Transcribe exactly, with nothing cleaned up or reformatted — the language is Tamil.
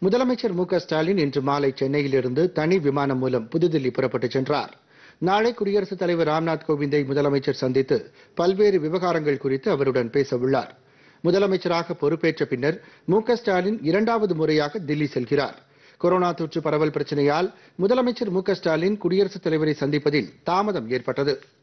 முதலமைச்சர் மு க ஸ்டாலின் இன்று மாலை சென்னையிலிருந்து தனி விமானம் மூலம் புதுதில்லி புறப்பட்டுச் சென்றார். நாளை குடியரசுத் தலைவர் ராம்நாத் கோவிந்தை முதலமைச்சர் சந்தித்து பல்வேறு விவகாரங்கள் குறித்து அவருடன் பேசவுள்ளார். முதலமைச்சராக பொறுப்பேற்ற பின்னர் மு க ஸ்டாலின் இரண்டாவது முறையாக தில்லி செல்கிறார். கொரோனா தொற்று பரவல் பிரச்சினையால் முதலமைச்சர் மு க ஸ்டாலின் குடியரசுத் தலைவரை சந்திப்பதில் தாமதம் ஏற்பட்டது.